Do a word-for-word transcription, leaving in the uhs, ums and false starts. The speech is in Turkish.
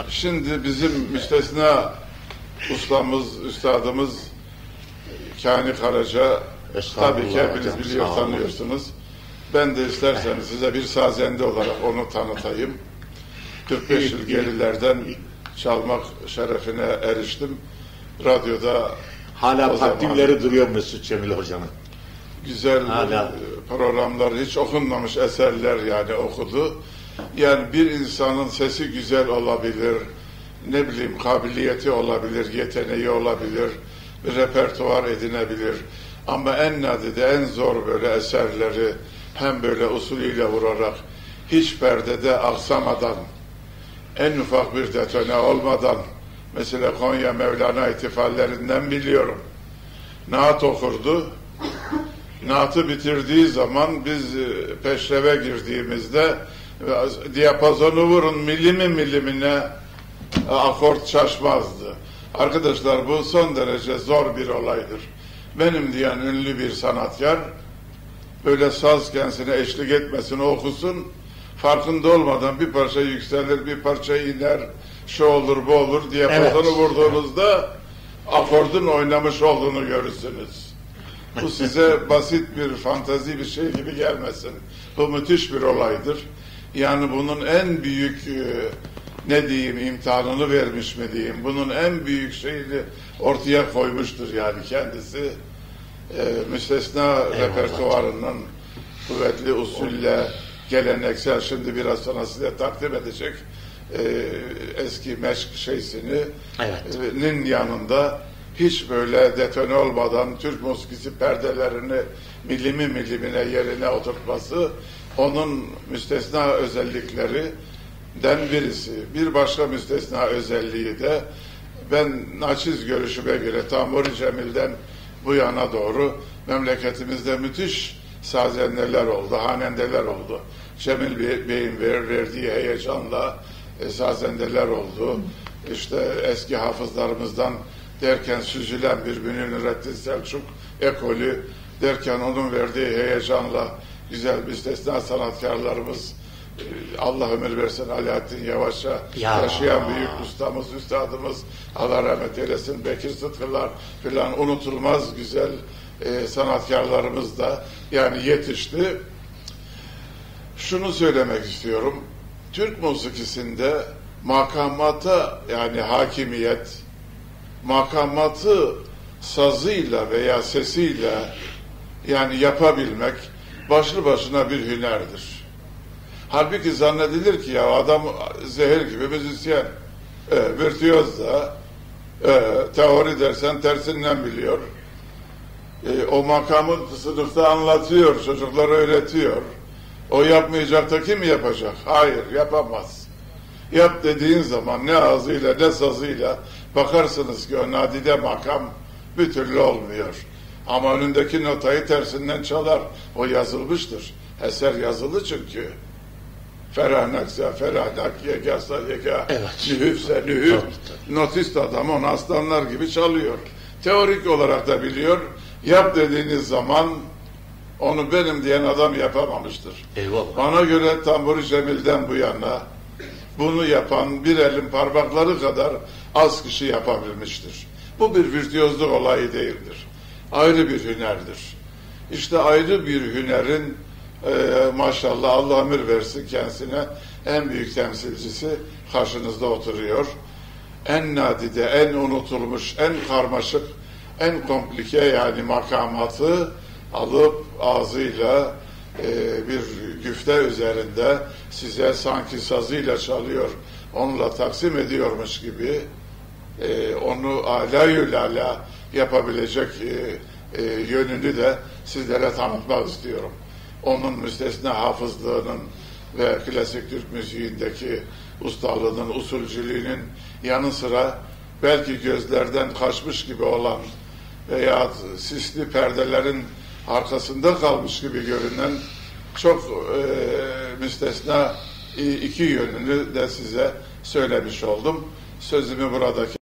Şimdi bizim müstesna ustamız, üstadımız Kani Karaca, tabii ki hepiniz hocam, biliyor, tanıyorsunuz. Ben de isterseniz size bir sazende olarak onu tanıtayım. kırk beş yıl gerilerden çalmak şerefine eriştim. Radyoda hala takdimleri duruyor Mesut Cemil Hocam'ın. Güzel hala programlar, hiç okunmamış eserler yani okudu. Yani bir insanın sesi güzel olabilir, ne bileyim kabiliyeti olabilir, yeteneği olabilir, bir repertuar edinebilir. Ama en nadide, en zor böyle eserleri hem böyle usulüyle vurarak, hiç perdede aksamadan, en ufak bir detone olmadan, mesela Konya Mevlana ihtifallerinden biliyorum. Naat okurdu. Naat'ı bitirdiği zaman biz peşreve girdiğimizde diyapazonu vurun milimi milimine akort şaşmazdı. Arkadaşlar bu son derece zor bir olaydır. Benim diyen ünlü bir sanatkar böyle saz kendisine eşlik etmesini okusun, farkında olmadan bir parça yükselir, bir parça iner, şu olur bu olur diye evet. Pozunu vurduğunuzda akordun oynamış olduğunu görürsünüz. Bu size basit bir fantazi bir şey gibi gelmesin. Bu müthiş bir olaydır. Yani bunun en büyük e, ne diyeyim imtihanını vermiş mi diyeyim, bunun en büyük şeyini ortaya koymuştur yani kendisi. E, müstesna repertuarının kuvvetli usulle geleneksel, şimdi biraz sonra size takdim edecek e, eski meşk şeysini evet. e, nin yanında hiç böyle detone olmadan Türk musikisi perdelerini milimi milimine yerine oturtması onun müstesna özelliklerinden birisi. Bir başka müstesna özelliği de ben naçiz görüşüme göre Tamburi Cemil'den bu yana doğru memleketimizde müthiş sazendeler oldu, hanendeler oldu. Cemil Bey'in ver, verdiği heyecanla e, sazendeler oldu. İşte eski hafızlarımızdan derken süzülen bir Münir Nurettin Selçuk ekolü derken onun verdiği heyecanla güzel müstesna sanatkarlarımız, Allah ömür versin Alaaddin Yavaş'a ya. Yaşayan büyük ustamız, üstadımız, Allah rahmet eylesin, Bekir Sıtkılar filan unutulmaz güzel e, sanatkarlarımız da yani yetişti. Şunu söylemek istiyorum, Türk musikisinde makamata yani hakimiyet, makamatı sazıyla veya sesiyle yani yapabilmek başlı başına bir hünerdir. Halbuki zannedilir ki ya adam zehir gibi müzisyen, e, virtüöz da e, teori dersen tersinden biliyor. E, o makamı sınıfta anlatıyor, çocuklara öğretiyor. O yapmayacak da kim yapacak? Hayır, yapamaz. Yap dediğin zaman ne ağzıyla ne sazıyla bakarsınız ki o nadide makam bir türlü olmuyor. Ama önündeki notayı tersinden çalar. O yazılmıştır. Eser yazılı çünkü. Ferahnaksya, ferahnak, yegasa, yega, evet. Nühüfse, nühüf. Notist adam onu aslanlar gibi çalıyor. Teorik olarak da biliyor. Yap dediğiniz zaman onu benim diyen adam yapamamıştır. Eyvallah. Bana göre Tamburi Cemil'den bu yana bunu yapan bir elin parmakları kadar az kişi yapabilmiştir. Bu bir virtüözlük olayı değildir. Ayrı bir hünerdir. İşte ayrı bir hünerin e, maşallah Allah ömür versin kendisine en büyük temsilcisi karşınızda oturuyor. En nadide, en unutulmuş, en karmaşık, en komplike yani makamatı alıp ağzıyla e, bir güfte üzerinde size sanki sazıyla çalıyor, onunla taksim ediyormuş gibi e, onu alayülala yapabilecek e, e, yönünü de sizlere tanıtmak istiyorum. Onun müstesna hafızlığının ve klasik Türk müziğindeki ustalığının, usulcülüğünün yanı sıra belki gözlerden kaçmış gibi olan veya sisli perdelerin arkasında kalmış gibi görünen çok e, müstesna iki yönünü de size söylemiş oldum. Sözümü burada